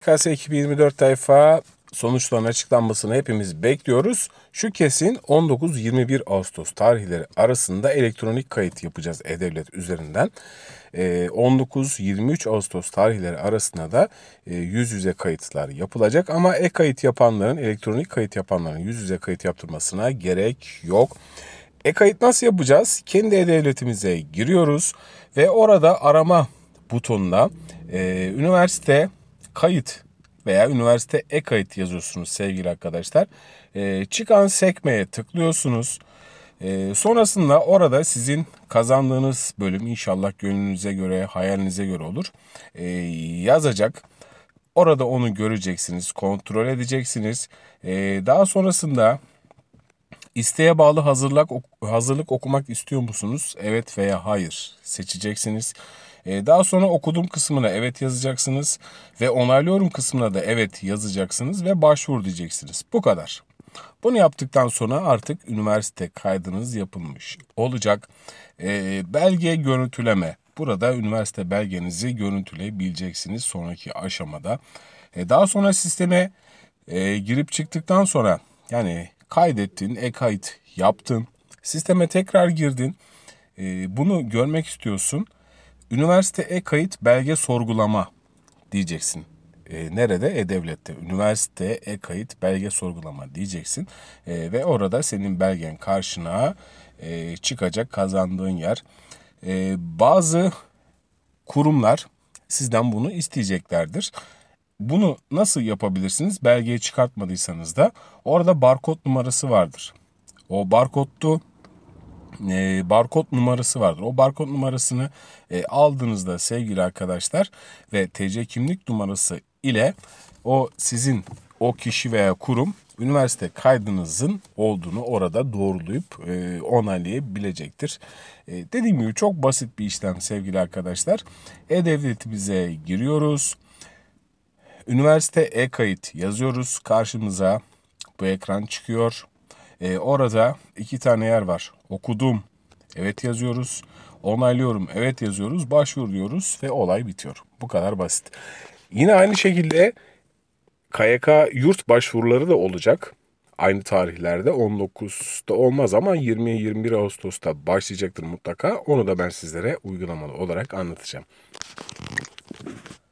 KS 2024 tayfa sonuçların açıklanmasını hepimiz bekliyoruz. Şu kesin 19-21 Ağustos tarihleri arasında elektronik kayıt yapacağız E-Devlet üzerinden. 19-23 Ağustos tarihleri arasında da yüz yüze kayıtlar yapılacak. Ama e-kayıt yapanların, elektronik kayıt yapanların yüz yüze kayıt yaptırmasına gerek yok. E-kayıt nasıl yapacağız? Kendi E-Devletimize giriyoruz ve orada arama butonuna üniversite kayıt veya üniversite e-kayıt yazıyorsunuz sevgili arkadaşlar. Çıkan sekmeye tıklıyorsunuz. Sonrasında orada sizin kazandığınız bölüm inşallah gönlünüze göre, hayalinize göre olur. Yazacak. Orada onu göreceksiniz, kontrol edeceksiniz. Daha sonrasında İsteğe bağlı hazırlık okumak istiyor musunuz? Evet veya hayır seçeceksiniz. Daha sonra okudum kısmına evet yazacaksınız ve onaylıyorum kısmına da evet yazacaksınız ve başvur diyeceksiniz. Bu kadar. Bunu yaptıktan sonra artık üniversite kaydınız yapılmış olacak. Belge görüntüleme. Burada üniversite belgenizi görüntüleyebileceksiniz sonraki aşamada. Daha sonra sisteme girip çıktıktan sonra yani kaydettin, e-kayıt yaptın, sisteme tekrar girdin, bunu görmek istiyorsun. Üniversite e-kayıt belge sorgulama diyeceksin. Nerede? E-Devlet'te. Üniversite e-kayıt belge sorgulama diyeceksin. Ve orada senin belgen karşına çıkacak kazandığın yer. Bazı kurumlar sizden bunu isteyeceklerdir. Bunu nasıl yapabilirsiniz? Belgeyi çıkartmadıysanız da orada barkod numarası vardır. O barkod numarası vardır. O barkod numarasını aldığınızda sevgili arkadaşlar ve TC kimlik numarası ile o kişi veya kurum üniversite kaydınızın olduğunu orada doğrulayıp onaylayabilecektir. Dediğim gibi çok basit bir işlem sevgili arkadaşlar. E-Devletimize giriyoruz. Üniversite e-kayıt yazıyoruz. Karşımıza bu ekran çıkıyor. Orada iki tane yer var. Okudum. Evet yazıyoruz. Onaylıyorum. Evet yazıyoruz. Başvur diyoruz ve olay bitiyor. Bu kadar basit. Yine aynı şekilde KYK yurt başvuruları da olacak. Aynı tarihlerde 19'da olmaz ama 20-21 Ağustos'ta başlayacaktır mutlaka. Onu da ben sizlere uygulamalı olarak anlatacağım.